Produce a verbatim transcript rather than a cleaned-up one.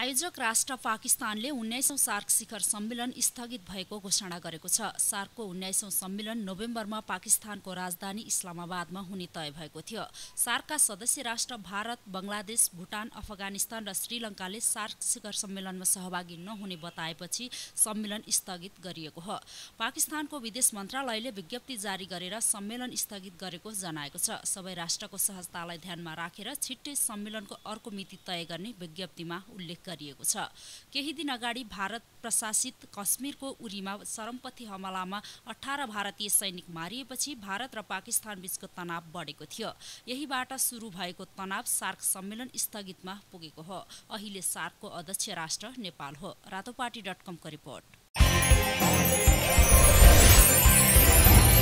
आयोजक राष्ट्र पाकिस्तानले उन्नाइसौं सार्क शिखर सम्मेलन स्थगित भएको घोषणा गरेको छ। सार्कको उन्नाइसौं सम्मेलन नोभेम्बरमा पाकिस्तानको राजधानी इस्लामाबादमा हुने तय भएको थियो। सार्कका सदस्य राष्ट्र भारत, बंगलादेश, भुटान, अफगानिस्तान र श्रीलङ्काले सार्क शिखर सम्मेलनमा सहभागी नहुने बताएपछि सम्मेलन स्थगित गरिएको हो। पाकिस्तानको विदेश मन्त्रालयले विज्ञप्ति जारी गरेर सम्मेलन स्थगित गरेको जनाएको छ। सबै राष्ट्रको सहजतालाई ध्यानमा राखेर छिट्टै सम्मेलनको अर्को मिति तय गर्ने विज्ञप्तिमा उल्लेख गरिएको छ। केही दिन अगाडि भारत प्रशासित कश्मीरको उरीमा चरमपन्थी हमलामा अठार भारतीय सैनिक मारिएपछि भारत र पाकिस्तान बीचको तनाव बढेको थियो। यहीबाट सुरु भएको तनाव सार्क सम्मेलन स्थगितमा पुगेको हो। अहिले सार्कको अध्यक्ष राष्ट्र नेपाल हो। रातोपाटी डट कमको रिपोर्ट।